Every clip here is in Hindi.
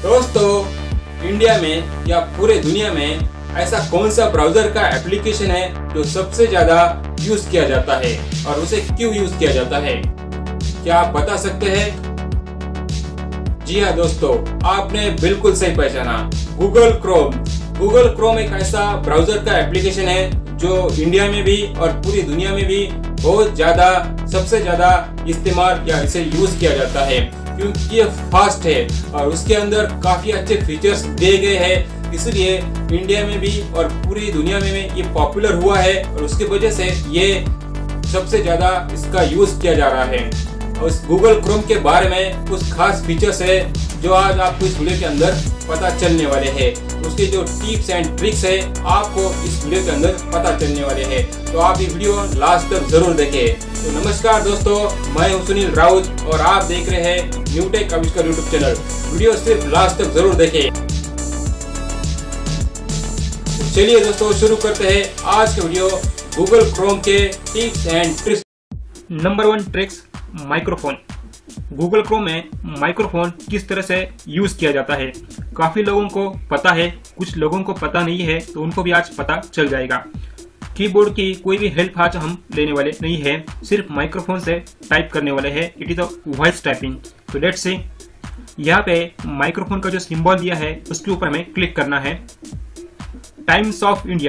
दोस्तों, इंडिया में या पूरे दुनिया में ऐसा कौन सा ब्राउजर का एप्लीकेशन है जो सबसे ज्यादा यूज किया जाता है और उसे क्यों यूज किया जाता है? क्या आप बता सकते हैं? जी हाँ दोस्तों, आपने बिल्कुल सही पहचाना, गूगल क्रोम। गूगल क्रोम एक ऐसा ब्राउजर का एप्लीकेशन है जो इंडिया में भी और पूरी दुनिया में भी बहुत ज्यादा सबसे ज्यादा इस्तेमाल या इसे यूज किया जाता है, क्योंकि ये फास्ट है और उसके अंदर काफी अच्छे फीचर्स दिए गए हैं। इसलिए इंडिया में भी और पूरी दुनिया में ये पॉपुलर हुआ है और उसकी वजह से ये सबसे ज्यादा इसका यूज किया जा रहा है। और इस गूगल क्रोम के बारे में कुछ खास फीचर्स है जो आज आपको इस वीडियो के अंदर पता चलने वाले हैं। उसके जो टिप्स एंड ट्रिक्स है आपको इस वीडियो के अंदर पता चलने वाले हैं, तो आप ये वीडियो लास्ट तक जरूर देखें। तो नमस्कार दोस्तों, मैं हूं सुनील राउत और आप देख रहे हैं Newtech Aavishkar YouTube channel. Video सिर्फ लास्ट तक जरूर देखें। तो चलिए दोस्तों, शुरू करते हैं आज के वीडियो गूगल क्रोम के tips and tricks. Number 1 tricks, microphone. Google Chrome में माइक्रोफोन किस तरह से यूज किया जाता है काफी लोगों को पता है, कुछ लोगों को पता नहीं है, तो उनको भी आज पता चल जाएगा। कीबोर्ड की कोई भी हेल्प आज हम लेने वाले नहीं है, सिर्फ माइक्रोफोन से टाइप करने वाले हैं। It is a voice typing. तो लेट्स सी, यहाँ पे माइक्रोफोन का जो सिंबल दिया है उसके ऊपर हमें क्लिक करना है। टाइम्स ऑफ इंडिया,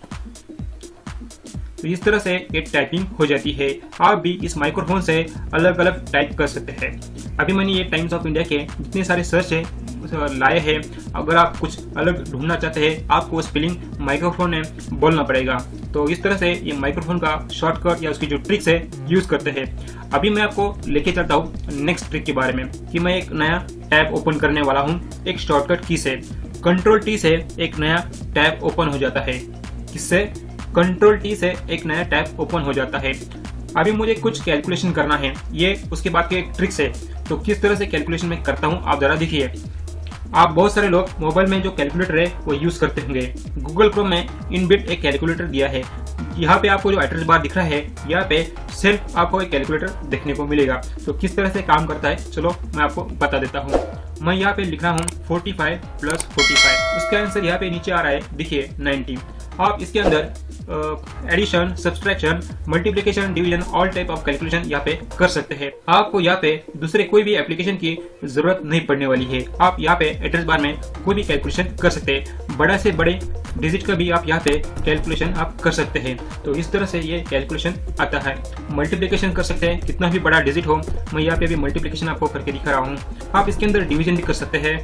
तो इस तरह से ये टाइपिंग हो जाती है। आप भी इस माइक्रोफोन से अलग अलग टाइप कर सकते हैं। अभी मैंने ये टाइम्स ऑफ इंडिया के जितने सारे सर्च है लाए हैं। अगर आप कुछ अलग ढूंढना चाहते हैं, आपको स्पेलिंग माइक्रोफोन में बोलना पड़ेगा। तो इस तरह से ये माइक्रोफोन का शॉर्टकट या उसकी जो ट्रिक्स है यूज करते हैं। अभी मैं आपको लेके चलता हूँ नेक्स्ट ट्रिक के बारे में कि मैं एक नया टैब ओपन करने वाला हूँ एक शॉर्टकट की से। कंट्रोल टी से एक नया टैब ओपन हो जाता है। किससे? कंट्रोल टी से एक नया टैब ओपन हो जाता है। अभी मुझे कुछ कैलकुलेशन करना है, ये उसके बाद के ट्रिक्स है। तो किस तरह से कैलकुलेशन मैं करता हूँ आप जरा देखिए। आप बहुत सारे लोग मोबाइल में जो कैलकुलेटर है वो यूज करते होंगे। गूगल क्रोम में इनबिल्ट एक कैलकुलेटर दिया है। यहाँ पे आपको जो एड्रेस बार दिख रहा है, यहाँ पे सिर्फ आपको एक कैलकुलेटर देखने को मिलेगा। तो किस तरह से काम करता है चलो मैं आपको बता देता हूँ। मैं यहाँ पे लिख रहा हूँ 45 + 45। उसका आंसर यहाँ पे नीचे आ रहा है, देखिए 90। आप इसके अंदर addition, subtraction, multiplication, division, all type of calculation यहाँ पे कर सकते हैं। आपको यहाँ पे दूसरे कोई भी एप्लीकेशन की जरूरत नहीं पड़ने वाली है। आप यहाँ पे एड्रेस बार में कोई भी कैलकुलेशन कर सकते हैं। बड़ा से बड़े डिजिट का भी आप यहाँ पे कैलकुलेशन आप कर सकते हैं। तो इस तरह से ये कैलकुलेशन आता है। मल्टीप्लिकेशन कर सकते हैं, कितना भी बड़ा डिजिट हो। मैं यहाँ पे भी मल्टीप्लिकेशन आपको करके दिखा रहा हूँ। आप इसके अंदर डिवीजन भी कर सकते हैं।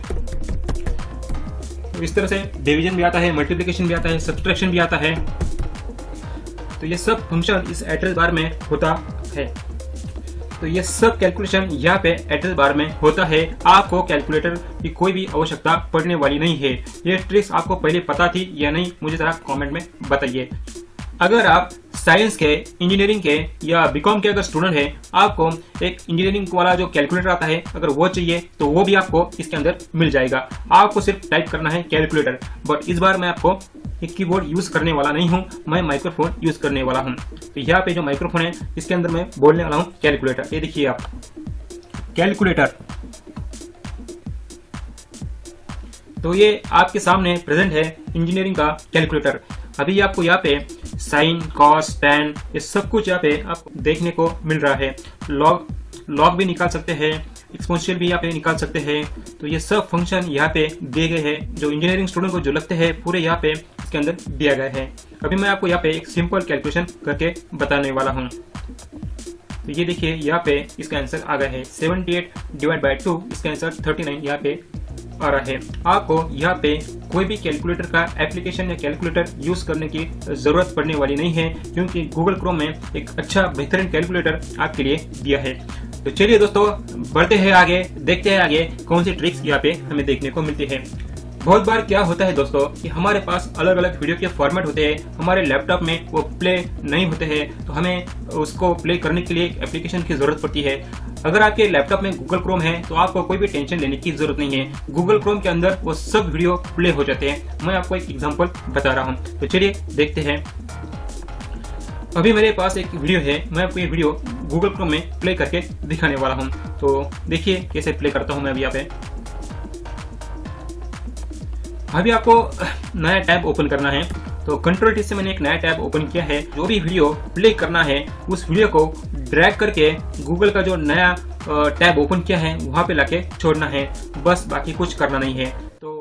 तो इस तरह से डिवीजन भी आता है, मल्टीप्लिकेशन भी आता है, सब्सट्रैक्शन भी आता है। तो ये सब फंक्शन इस एड्रेस बार में होता है। तो ये सब कैलकुलेशन यहाँ पे एड्रेस बार में होता है। आपको कैलकुलेटर की कोई भी आवश्यकता पड़ने वाली नहीं है। ये ट्रिक्स आपको पहले पता थी या नहीं, मुझे जरा कमेंट में बताइए। अगर आप साइंस के, इंजीनियरिंग के या बीकॉम के अगर स्टूडेंट हैं, आपको एक इंजीनियरिंग वाला जो कैलकुलेटर आता है अगर वो चाहिए तो वो भी आपको इसके अंदर मिल जाएगा। आपको सिर्फ टाइप करना है कैलकुलेटर। बट इस बार मैं आपको एक कीबोर्ड यूज करने वाला नहीं हूँ, मैं माइक्रोफोन यूज करने वाला हूँ। तो यहाँ पे जो माइक्रोफोन है इसके अंदर मैं बोलने वाला हूँ कैलकुलेटर। ये देखिए आप, कैलकुलेटर। तो ये आपके सामने प्रेजेंट है इंजीनियरिंग का कैलकुलेटर। अभी आपको यहाँ पे साइन, कॉस, टैन ये सब कुछ यहाँ पे आपको देखने को मिल रहा है। लॉग भी निकाल सकते हैं, एक्सपोनेंशियल भी यहाँ पे निकाल सकते हैं। तो ये सब फंक्शन यहाँ पे दिए गए हैं जो इंजीनियरिंग स्टूडेंट को जो लगते हैं पूरे यहाँ पे इसके अंदर दिया गया है। अभी मैं आपको यहाँ पे एक सिंपल कैलकुलेशन करके बताने वाला हूँ। तो ये देखिए यहाँ पे इसका आंसर आ गया है 78 / 2। इसका आंसर 39 यहाँ पे आ रहा है। आपको यहाँ पे कोई भी कैलकुलेटर का एप्लीकेशन या कैलकुलेटर यूज करने की जरूरत पड़ने वाली नहीं है, क्योंकि गूगल क्रोम में एक अच्छा बेहतरीन कैलकुलेटर आपके लिए दिया है। तो चलिए दोस्तों, बढ़ते हैं आगे, देखते हैं आगे कौन सी ट्रिक्स यहाँ पे हमें देखने को मिलती है। बहुत बार क्या होता है दोस्तों कि हमारे पास अलग अलग वीडियो के फॉर्मेट होते हैं, हमारे लैपटॉप में वो प्ले नहीं होते हैं, तो हमें उसको प्ले करने के लिए एक एप्लीकेशन की जरूरत पड़ती है। अगर आपके लैपटॉप में गूगल क्रोम है तो आपको कोई भी टेंशन लेने की जरूरत नहीं है। गूगल क्रोम के अंदर वो सब वीडियो प्ले हो जाते हैं। मैं आपको एक एग्जांपल बता रहा हूँ, तो चलिए देखते हैं। अभी मेरे पास एक वीडियो है, मैं आपको ये वीडियो गूगल क्रोम में प्ले करके दिखाने वाला हूँ। तो देखिए कैसे प्ले करता हूँ मैं अभी यहाँ पे। अभी आपको नया टैब ओपन करना है। तो कंट्रोल टी से मैंने एक नया टैब ओपन किया है। जो भी वीडियो प्ले करना है उस वीडियो को ड्रैग करके गूगल का जो नया टैब ओपन किया है वहाँ पे लाके छोड़ना है, बस बाकी कुछ करना नहीं है। तो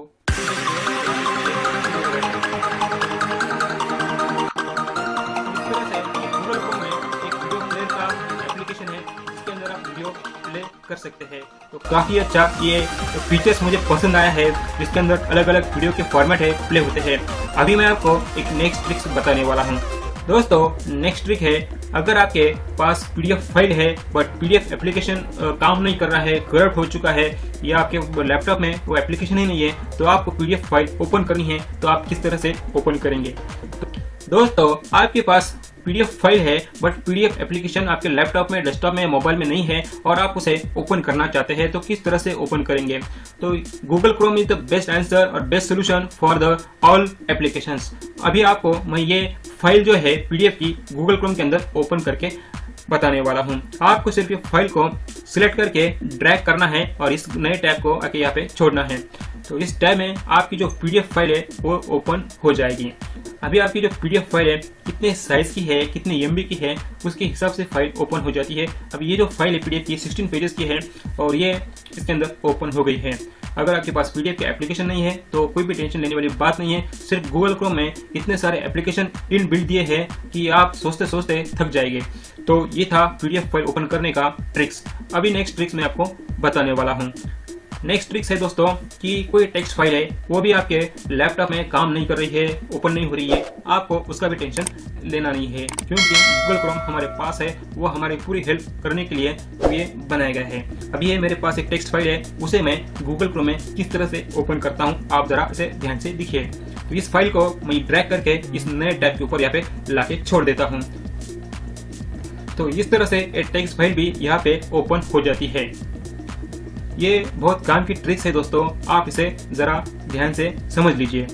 कर सकते हैं। तो काफी अच्छा ये फीचर्स मुझे पसंद आया है, जिसके अंदर अलग अलग वीडियो के फॉर्मेट है प्ले होते हैं। अभी मैं आपको एक नेक्स्ट ट्रिक्स बताने वाला हूँ दोस्तों। नेक्स्ट ट्रिक है, अगर आपके पास पीडीएफ फाइल है बट पीडीएफ एप्लीकेशन काम नहीं कर रहा है, करप्ट हो चुका है, या आपके लैपटॉप में वो एप्लीकेशन ही नहीं है, तो आपको पीडीएफ फाइल ओपन करनी है, तो आप किस तरह से ओपन करेंगे। दोस्तों आपके पास पीडीएफ फाइल है बट पीडीएफ एप्लीकेशन आपके लैपटॉप में, डेस्कटॉप में, मोबाइल में नहीं है और आप उसे ओपन करना चाहते हैं, तो किस तरह से ओपन करेंगे। तो Google Chrome is the best answer और best solution for the all applications. अभी आपको मैं ये फाइल जो है पीडीएफ की गूगल क्रोम के अंदर ओपन करके बताने वाला हूँ। आपको सिर्फ ये फाइल को सिलेक्ट करके ड्रैग करना है और इस नए टैब को आके यहाँ पे छोड़ना है। तो इस टैब में आपकी जो पीडीएफ फाइल है वो ओपन हो जाएगी। अभी आपकी जो पीडीएफ फाइल है कितने साइज की है, कितने एमबी की है, उसके हिसाब से फाइल ओपन हो जाती है। अब ये जो फाइल है पीडीएफ की 16 पेजेस की है और ये इसके अंदर ओपन हो गई है। अगर आपके पास पीडीएफ की एप्लीकेशन नहीं है तो कोई भी टेंशन लेने वाली बात नहीं है। सिर्फ गूगल क्रोम में इतने सारे एप्लीकेशन इन बिल्ड दिए हैं कि आप सोचते सोचते थक जाएंगे। तो ये था पीडीएफ फाइल ओपन करने का ट्रिक्स। अभी नेक्स्ट ट्रिक्स मैं आपको बताने वाला हूँ। नेक्स्ट ट्रिक्स है दोस्तों कि कोई टेक्स्ट फाइल है वो भी आपके लैपटॉप में काम नहीं कर रही है, ओपन नहीं हो रही है, आपको उसका भी टेंशन लेना नहीं है, क्योंकि गूगल क्रोम हमारे पास है, वो हमारी पूरी हेल्प करने के लिए ये बनाया गया है। अभी ये मेरे पास एक टेक्स्ट फाइल है, उसे मैं गूगल क्रोम में किस तरह से ओपन करता हूँ आप जरा इसे ध्यान से देखिए। तो इस फाइल को मैं ड्रैग करके इस नए टैब के ऊपर यहाँ पे लाके छोड़ देता हूँ। तो इस तरह से एक टेक्स्ट फाइल भी यहाँ पे ओपन हो जाती है। ये बहुत काम की ट्रिक्स है दोस्तों, आप इसे जरा ध्यान से समझ लीजिए।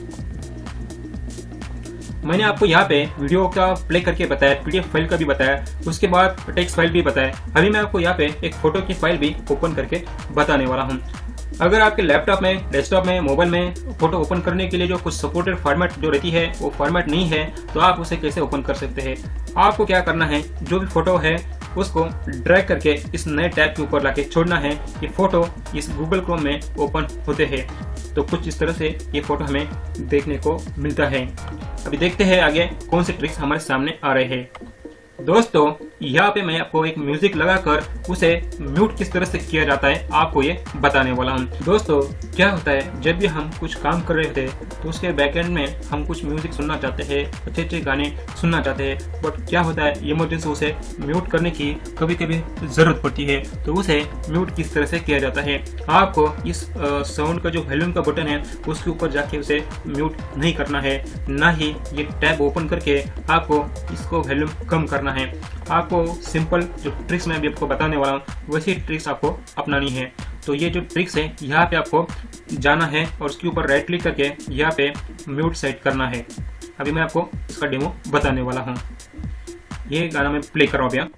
मैंने आपको यहाँ पे वीडियो का प्ले करके बताया, पीडीएफ फाइल का भी बताया, उसके बाद टेक्स्ट फाइल भी बताया। अभी मैं आपको यहाँ पे एक फोटो की फाइल भी ओपन करके बताने वाला हूँ। अगर आपके लैपटॉप में, डेस्कटॉप में, मोबाइल में फोटो ओपन करने के लिए जो कुछ सपोर्टेड फॉर्मेट जो रहती है वो फॉर्मेट नहीं है, तो आप उसे कैसे ओपन कर सकते हैं। आपको क्या करना है, जो भी फोटो है उसको ड्रैग करके इस नए टैब के ऊपर लाके छोड़ना है। ये फोटो इस गूगल क्रोम में ओपन होते हैं। तो कुछ इस तरह से ये फोटो हमें देखने को मिलता है। अभी देखते हैं आगे कौन से ट्रिक्स हमारे सामने आ रहे हैं। दोस्तों यहाँ पे मैं आपको एक म्यूजिक लगाकर उसे म्यूट किस तरह से किया जाता है आपको ये बताने वाला हूँ। दोस्तों क्या होता है, जब भी हम कुछ काम कर रहे थे तो उसके बैकएंड में हम कुछ म्यूजिक सुनना चाहते हैं, अच्छे अच्छे गाने सुनना चाहते हैं, बट क्या होता है इमरजेंसी उसे म्यूट करने की कभी कभी जरूरत पड़ती है। तो उसे म्यूट किस तरह से किया जाता है, आपको इस साउंड का जो वॉल्यूम का बटन है उसके ऊपर जाके उसे म्यूट नहीं करना है, ना ही ये टैब ओपन करके आपको इसको वॉल्यूम कम करना है। आपको सिंपल जो ट्रिक्स मैं अभी आपको बताने वाला हूँ वैसी ट्रिक्स आपको अपनानी है। तो ये जो ट्रिक्स है यहाँ पे आपको जाना है और उसके ऊपर राइट क्लिक करके यहाँ पे म्यूट सेट करना है। अभी मैं आपको इसका डेमो बताने वाला हूँ। ये गाना मैं प्ले कर रहा हूँ भैया,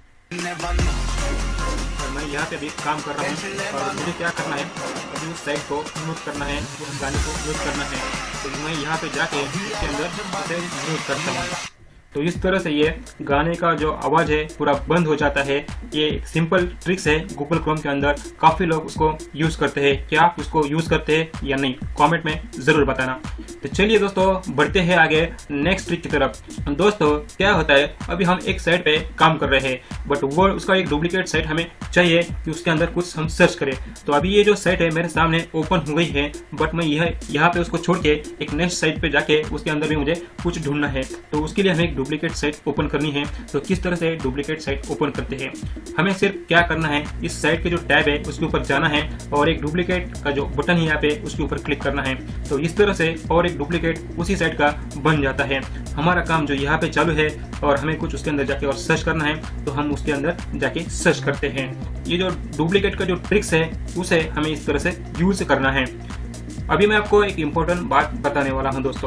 और मैं यहाँ पे भी काम कर रहा हूँ और मुझे क्या करना है, अभी उस साइड को म्यूट करना है, उस गाने को म्यूट करना है। तो मैं यहाँ पे जाके इसके अंदर इसे म्यूट करता हूँ। तो इस तरह से ये गाने का जो आवाज़ है पूरा बंद हो जाता है। ये एक सिंपल ट्रिक्स है गूगल क्रोम के अंदर, काफ़ी लोग उसको यूज़ करते हैं। क्या आप उसको यूज़ करते हैं या नहीं, कमेंट में ज़रूर बताना। तो चलिए दोस्तों बढ़ते हैं आगे नेक्स्ट ट्रिक की तरफ। दोस्तों क्या होता है, अभी हम एक साइट पे काम कर रहे हैं बट वो उसका एक डुप्लीकेट साइट हमें चाहिए कि उसके अंदर कुछ हम सर्च करें। तो अभी ये जो साइट है मेरे सामने ओपन हो गई है, बट मैं यहाँ पे उसको छोड़ के एक नेक्स्ट साइट पे जाके उसके अंदर भी मुझे कुछ ढूंढना है। तो उसके लिए हमें एक डुप्लीकेट साइट ओपन करनी है। तो किस तरह से डुप्लीकेट साइट ओपन करते हैं, हमें सिर्फ क्या करना है, इस साइट के जो टैब है उसके ऊपर जाना है और एक डुप्लीकेट का जो बटन है यहाँ पे उसके ऊपर क्लिक करना है। तो इस तरह से और एक डुप्लीकेट उसी साइट का बन जाता है। हमारा काम जो यहाँ पे चालू है और हमें कुछ उसके अंदर जाके और सर्च करना है, तो हम उसके अंदर जाके सर्च करते हैं। ये जो डुप्लीकेट का जो ट्रिक्स है उसे हमें इस तरह से यूज करना है। अभी मैं आपको एक इम्पोर्टेंट बात बताने वाला हूँ दोस्तों।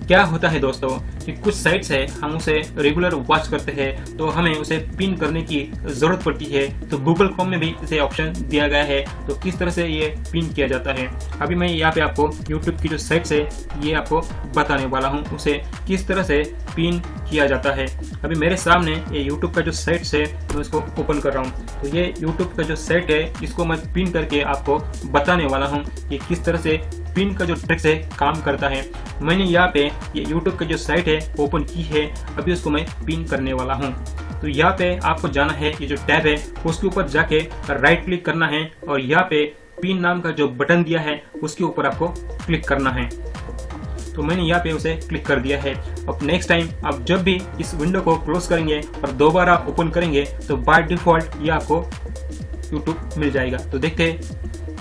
क्या होता है दोस्तों कि कुछ साइट्स है हम उसे रेगुलर वॉच करते हैं तो हमें उसे पिन करने की ज़रूरत पड़ती है, तो गूगल क्रोम में भी इसे ऑप्शन दिया गया है। तो किस तरह से ये पिन किया जाता है अभी मैं यहाँ पे आपको यूट्यूब की जो साइट्स है ये आपको बताने वाला हूँ, उसे किस तरह से पिन किया जाता है। अभी मेरे सामने ये यूट्यूब का जो साइट्स है मैं इसको ओपन कर रहा हूँ। तो ये यूट्यूब का जो साइट है इसको मैं पिन करके आपको बताने वाला हूँ कि किस तरह से पिन का जो ट्रिक्स है काम करता है। मैंने यहाँ पे ये यूट्यूब का जो साइट है ओपन की है, अभी उसको मैं पिन करने वाला हूँ। तो यहाँ पे आपको जाना है, ये जो टैब है उसके ऊपर जाके राइट क्लिक करना है और यहाँ पे पिन नाम का जो बटन दिया है उसके ऊपर आपको क्लिक करना है। तो मैंने यहाँ पे उसे क्लिक कर दिया है। अब नेक्स्ट टाइम आप जब भी इस विंडो को क्लोज करेंगे और दोबारा ओपन करेंगे तो बाय डिफॉल्ट ये आपको यूट्यूब मिल जाएगा। तो देखते हैं,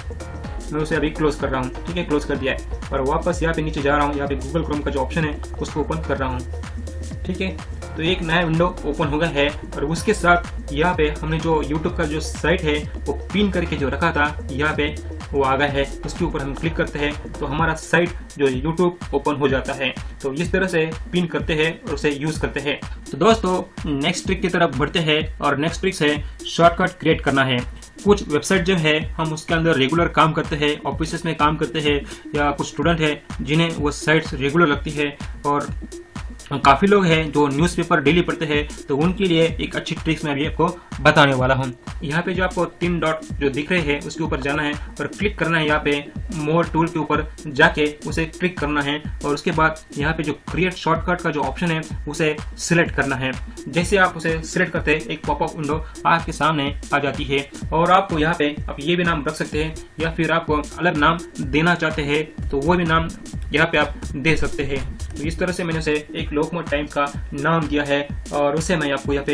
मैं उसे अभी क्लोज कर रहा हूँ। ठीक है, क्लोज कर दिया है और वापस यहाँ पे नीचे जा रहा हूँ। यहाँ पे गूगल क्रोम का जो ऑप्शन है उसको ओपन कर रहा हूँ। ठीक है, तो एक नया विंडो ओपन हो गया है और उसके साथ यहाँ पे हमने जो यूट्यूब का जो साइट है वो पिन करके जो रखा था यहाँ पे वो आ गया है। उसके ऊपर हम क्लिक करते हैं तो हमारा साइट जो यूट्यूब ओपन हो जाता है। तो इस तरह से पिन करते हैं और उसे यूज करते हैं। तो दोस्तों नेक्स्ट ट्रिक की तरफ बढ़ते हैं और नेक्स्ट ट्रिक है शॉर्टकट क्रिएट करना है। कुछ वेबसाइट जो है हम उसके अंदर रेगुलर काम करते हैं, ऑफिस में काम करते हैं, या कुछ स्टूडेंट है जिन्हें वो साइट्स रेगुलर लगती है और काफ़ी लोग हैं जो न्यूज़पेपर डेली पढ़ते हैं, तो उनके लिए एक अच्छी ट्रिक्स मैं अभी आपको बताने वाला हूँ। यहाँ पे जो आपको 3 डॉट जो दिख रहे हैं उसके ऊपर जाना है और क्लिक करना है। यहाँ पे मोर टूल के ऊपर जाके उसे क्लिक करना है और उसके बाद यहाँ पे जो क्रिएट शॉर्टकट का जो ऑप्शन है उसे सिलेक्ट करना है। जैसे आप उसे सिलेक्ट करते हैं एक पॉपअप विंडो आपके सामने आ जाती है और आपको यहाँ पे आप ये भी नाम रख सकते हैं या फिर आपको अलग नाम देना चाहते हैं तो वो भी नाम यहाँ पे आप दे सकते हैं। तो इस तरह से मैंने उसे एक लोकमत टाइम्स का नाम दिया है और उसे मैं आपको यहाँ पे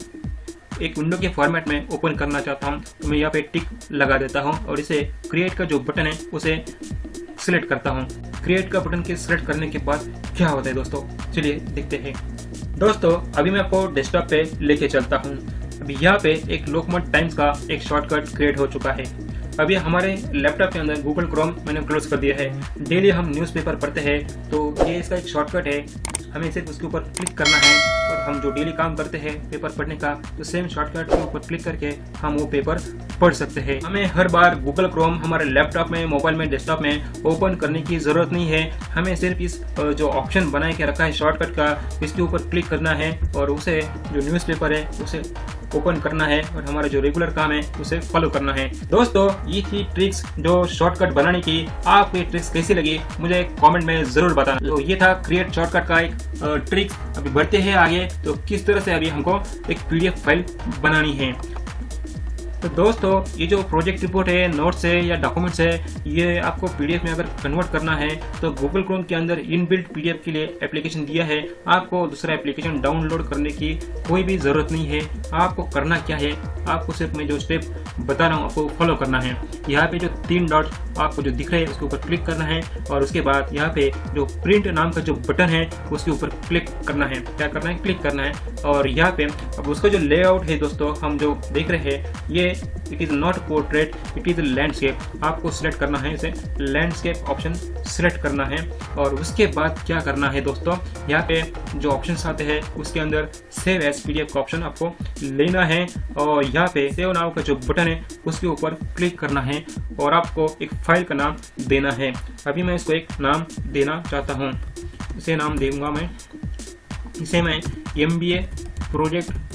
एक विंडो के फॉर्मेट में ओपन करना चाहता हूँ। तो मैं यहाँ पे टिक लगा देता हूँ और इसे क्रिएट का जो बटन है उसे सिलेक्ट करता हूँ। क्रिएट का बटन के सिलेक्ट करने के बाद क्या होता है दोस्तों, चलिए देखते हैं। दोस्तों अभी मैं आपको डेस्कटॉप पे लेके चलता हूँ। अभी यहाँ पे एक लोकमत टाइम्स का एक शॉर्टकट क्रिएट हो चुका है। अभी हमारे लैपटॉप के अंदर गूगल क्रोम मैंने क्लोज कर दिया है। डेली हम न्यूज़पेपर पढ़ते हैं तो ये इसका एक शॉर्टकट है, हमें सिर्फ उसके ऊपर क्लिक करना है और हम जो डेली काम करते हैं पेपर पढ़ने का तो सेम शॉर्टकट के ऊपर क्लिक करके हम वो पेपर पढ़ सकते हैं। हमें हर बार गूगल क्रोम हमारे लैपटॉप में, मोबाइल में, डेस्कटॉप में ओपन करने की ज़रूरत नहीं है। हमें सिर्फ इस जो ऑप्शन बना के रखा है शॉर्टकट का, इसके ऊपर क्लिक करना है और उसे जो न्यूज़पेपर है उसे ओपन करना है और हमारा जो रेगुलर काम है उसे फॉलो करना है। दोस्तों ये थी ट्रिक्स जो शॉर्टकट बनाने की। आपको ये ट्रिक्स कैसी लगी मुझे कमेंट में जरूर बताना। तो ये था क्रिएट शॉर्टकट का एक ट्रिक्स। अभी बढ़ते हैं आगे, तो किस तरह से अभी हमको एक पीडीएफ फाइल बनानी है। तो दोस्तों ये जो प्रोजेक्ट रिपोर्ट है, नोट्स है या डॉक्यूमेंट्स है, ये आपको पीडीएफ में अगर कन्वर्ट करना है तो गूगल क्रोम के अंदर इनबिल्ट पीडीएफ के लिए एप्लीकेशन दिया है। आपको दूसरा एप्लीकेशन डाउनलोड करने की कोई भी ज़रूरत नहीं है। आपको करना क्या है, आपको सिर्फ मैं जो स्टेप बता रहा हूँ आपको फॉलो करना है। यहाँ पे जो 3 डॉट आपको जो दिख रहे हैं उसके ऊपर क्लिक करना है और उसके बाद यहाँ पे जो प्रिंट नाम का जो बटन है उसके ऊपर क्लिक करना है। क्या करना है, क्लिक करना है और यहाँ पे अब उसका जो लेआउट है दोस्तों हम जो देख रहे हैं ये it is not portrait, it is landscape. आपको सिलेक्ट करना है, इसे लैंडस्केप ऑप्शन सिलेक्ट करना है और उसके बाद क्या करना है दोस्तों, यहाँ पे जो ऑप्शन आते हैं उसके अंदर सेव एज पीडीएफ का ऑप्शन आपको लेना है और यहाँ पे सेव नाउ का जो बटन है उसके ऊपर क्लिक करना है और आपको एक फाइल का नाम देना है। अभी मैं इसको एक नाम देना चाहता हूँ, इसे नाम दूंगा मैं, इसे मैं MBA प्रोजेक्ट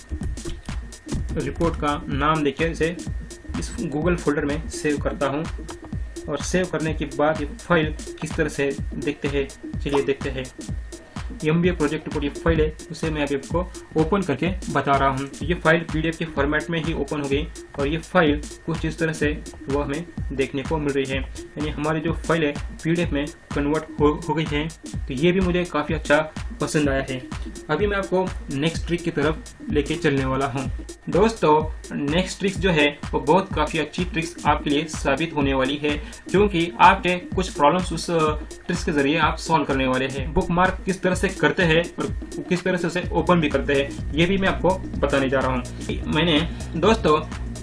रिपोर्ट का नाम देके इसे इस गूगल फोल्डर में सेव करता हूँ और सेव करने के बाद ये फाइल किस तरह से देखते हैं, चलिए देखते हैं। MBA प्रोजेक्ट रिपोर्ट ये फाइल है, उसे मैं अभी आपको ओपन करके बता रहा हूँ। ये फाइल PDF के फॉर्मेट में ही ओपन हो गई और ये फाइल कुछ इस तरह से वो हमें देखने को मिल रही है, यानी हमारी जो फाइल है PDF में कन्वर्ट हो गई है। तो ये भी मुझे काफ़ी अच्छा पसंद आया है। अभी मैं आपको नेक्स्ट ट्रिक की तरफ लेके चलने वाला हूँ। दोस्तों नेक्स्ट ट्रिक्स जो है वो बहुत काफ़ी अच्छी ट्रिक्स आपके लिए साबित होने वाली है, क्योंकि आपके कुछ प्रॉब्लम्स उस ट्रिक्स के जरिए आप सॉल्व करने वाले हैं। बुक मार्क किस तरह से करते हैं और किस तरह से उसे ओपन भी करते हैं ये भी मैं आपको बताने जा रहा हूँ। मैंने दोस्तों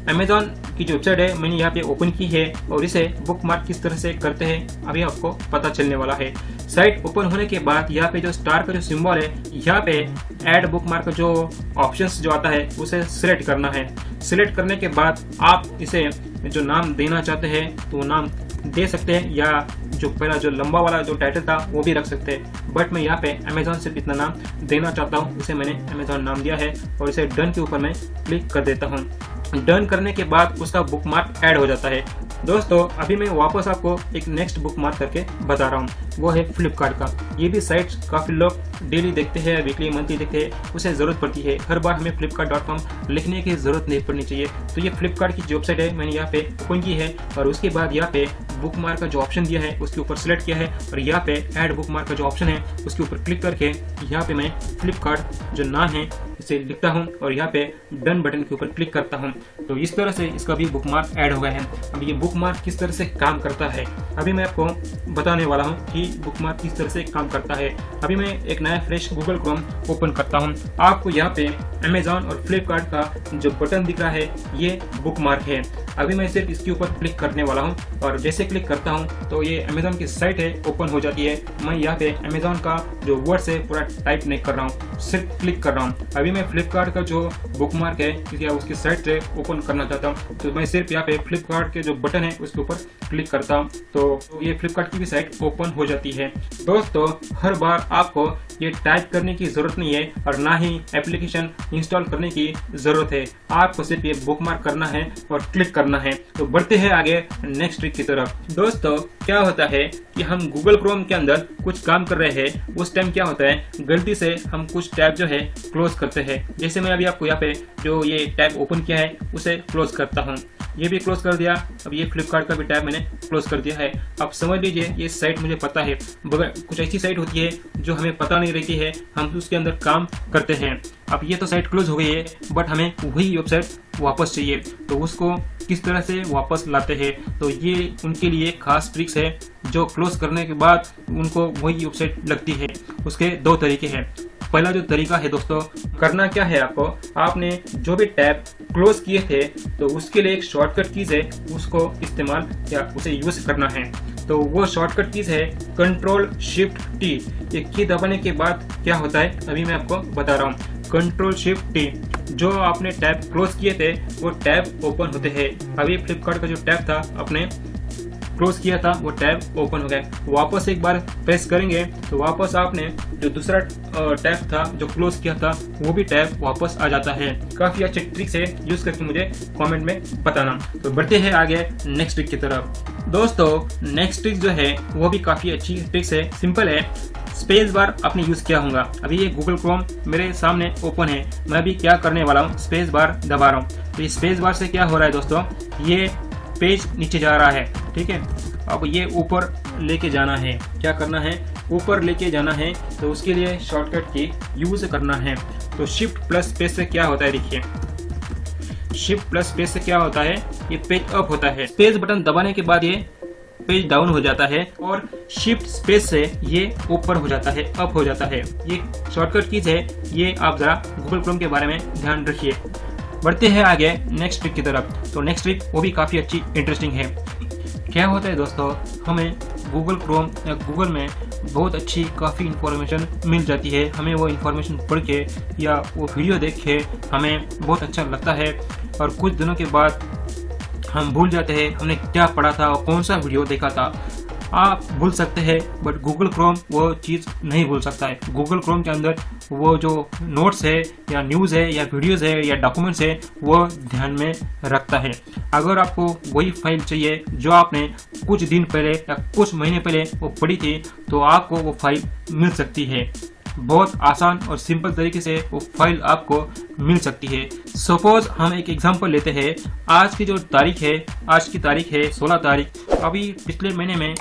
अमेजॉन की जो वेबसाइट है मैंने यहाँ पे ओपन की है और इसे बुकमार्क किस तरह से करते हैं अभी आपको पता चलने वाला है। साइट ओपन होने के बाद यहाँ पे जो स्टार का जो सिंबल है यहाँ पे ऐड बुकमार्क का जो ऑप्शंस जो आता है उसे सिलेक्ट करना है। सिलेक्ट करने के बाद आप इसे जो नाम देना चाहते हैं तो नाम दे सकते हैं या जो पहला जो लंबा वाला जो टाइटल था वो भी रख सकते हैं। बट मैं यहाँ पे अमेजॉन सिर्फ इतना नाम देना चाहता हूँ, इसे मैंने अमेजॉन नाम दिया है और इसे डन के ऊपर मैं क्लिक कर देता हूँ। डन करने के बाद उसका बुकमार्क ऐड हो जाता है। दोस्तों अभी मैं वापस आपको एक नेक्स्ट बुकमार्क करके बता रहा हूँ, वो है फ्लिपकार्ट का। ये भी साइट काफ़ी लोग डेली देखते हैं, वीकली मंथली देखते हैं, उसे ज़रूरत पड़ती है। हर बार हमें flipkart.com लिखने की ज़रूरत नहीं पड़नी चाहिए। तो ये फ्लिपकार्ट की जो वेबसाइट है मैंने यहाँ पे ओपन की है और उसके बाद यहाँ पे बुकमार्क का जो ऑप्शन दिया है उसके ऊपर सेलेक्ट किया है और यहाँ पे ऐड बुकमार्क का जो ऑप्शन है उसके ऊपर क्लिक करके यहाँ पे मैं फ्लिपकार्ट जो नाम है इसे लिखता हूँ और यहाँ पे डन बटन के ऊपर क्लिक करता हूँ। तो इस तरह से इसका भी बुकमार्क ऐड हो गया है। अब ये बुकमार्क किस तरह से काम करता है अभी मैं आपको बताने वाला हूँ कि बुकमार्क किस तरह से काम करता है। अभी मैं एक नया फ्रेश गूगल क्रोम ओपन करता हूँ। आपको यहाँ पे अमेजॉन और फ्लिपकार्ट का जो बटन दिख रहा है ये बुकमार्क है। अभी मैं सिर्फ इसके ऊपर क्लिक करने वाला हूँ और जैसे क्लिक करता हूँ तो ये अमेजॉन की साइट है ओपन हो जाती है। मैं यहाँ पे अमेजॉन का जो वर्ड्स है पूरा टाइप नहीं कर रहा हूँ, सिर्फ क्लिक कर रहा हूँ। अभी मैं फ्लिपकार्ट का जो बुकमार्क है क्योंकि उसकी साइट से ओपन करना चाहता हूँ तो मैं सिर्फ यहाँ पे फ्लिपकार्ट के जो बटन है उसके ऊपर क्लिक करता हूँ तो ये फ्लिपकार्ट की भी साइट ओपन हो जाती है। दोस्तों हर बार आपको ये टाइप करने की जरूरत नहीं है और ना ही एप्लीकेशन इंस्टॉल करने की जरूरत है, आपको सिर्फ ये बुकमार्क करना है और क्लिक करना है। तो बढ़ते हैं आगे नेक्स्ट ट्रिक की तरफ। दोस्तों क्या होता है कि हम गूगल क्रोम के अंदर कुछ काम कर रहे हैं, उस टाइम क्या होता है गलती से हम कुछ टैब जो है क्लोज करते हैं। जैसे मैं अभी आपको यहाँ पे जो ये टैब ओपन किया है उसे क्लोज करता हूँ, ये भी क्लोज कर दिया। अब ये फ्लिपकार्ट का भी टैब मैंने क्लोज कर दिया है। अब समझ लीजिए ये साइट मुझे पता है, मगर कुछ ऐसी साइट होती है जो हमें पता नहीं रहती है, हम उसके अंदर काम करते हैं। अब ये तो साइट क्लोज हो गई है बट हमें वही वेबसाइट वापस चाहिए, तो उसको किस तरह से वापस लाते हैं तो ये उनके लिए खास ट्रिक्स है जो क्लोज करने के बाद उनको वही वेबसाइट लगती है। उसके दो तरीके हैं। पहला जो तरीका है दोस्तों, करना क्या है आपको, आपने जो भी टैब क्लोज किए थे तो उसके लिए एक शॉर्टकट कीज है, उसको इस्तेमाल या उसे यूज करना है। तो वो शॉर्टकट कीज है Ctrl+Shift+T। ये की दबाने के बाद क्या होता है अभी मैं आपको बता रहा हूँ। Ctrl+Shift+T, जो आपने टैब क्लोज किए थे वो टैब ओपन होते हैं। अभी फ्लिपकार्ट का जो टैब था आपने क्लोज किया था वो टैब ओपन हो गया। वापस एक बार प्रेस करेंगे तो वापस आपने जो दूसरा टैब था जो क्लोज किया था वो भी टैब वापस आ जाता है। काफी अच्छे ट्रिक से यूज करके मुझे कमेंट में बताना। तो बढ़ते हैं आगे नेक्स्ट ट्रिक की तरफ। दोस्तों नेक्स्ट ट्रिक जो है वो भी काफी अच्छी ट्रिक्स है, सिंपल है। स्पेस बार आपने यूज किया होगा। अभी ये गूगल क्रोम मेरे सामने ओपन है, मैं अभी क्या करने वाला हूँ स्पेस बार दबा रहा हूँ। तो इस स्पेस बार से क्या हो रहा है दोस्तों, ये पेज नीचे जा रहा है, ठीक है। अब ये ऊपर लेके जाना है, क्या करना है ऊपर लेके जाना है तो उसके लिए शॉर्टकट की यूज करना है। तो Shift+Space से क्या होता है, देखिए Shift+Space से क्या होता है, ये पेज अप होता है। स्पेस बटन दबाने के बाद ये पेज डाउन हो जाता है और Shift+Space से ये ऊपर हो जाता है, अप हो जाता है। ये शॉर्टकट कीज है, ये आप जरा गूगल क्रोम के बारे में ध्यान रखिए। बढ़ते हैं आगे नेक्स्ट ट्रिक की तरफ। तो नेक्स्ट ट्रिक वो भी काफ़ी अच्छी इंटरेस्टिंग है। क्या होता है दोस्तों, हमें गूगल क्रोम या गूगल में बहुत अच्छी काफ़ी इन्फॉर्मेशन मिल जाती है। हमें वो इन्फॉर्मेशन पढ़ के या वो वीडियो देख के हमें बहुत अच्छा लगता है और कुछ दिनों के बाद हम भूल जाते हैं हमने क्या पढ़ा था और कौन सा वीडियो देखा था। आप भूल सकते हैं बट गूगल क्रोम वो चीज़ नहीं भूल सकता है। गूगल क्रोम के अंदर वो जो नोट्स है या न्यूज़ है या वीडियोज़ है या डॉक्यूमेंट्स है वो ध्यान में रखता है। अगर आपको वही फाइल चाहिए जो आपने कुछ दिन पहले या कुछ महीने पहले वो पढ़ी थी तो आपको वो फाइल मिल सकती है। बहुत आसान और सिंपल तरीके से वो फाइल आपको मिल सकती है। सपोज हम एक एग्जांपल लेते हैं। आज की जो तारीख है, आज की तारीख है 16 तारीख। अभी पिछले महीने में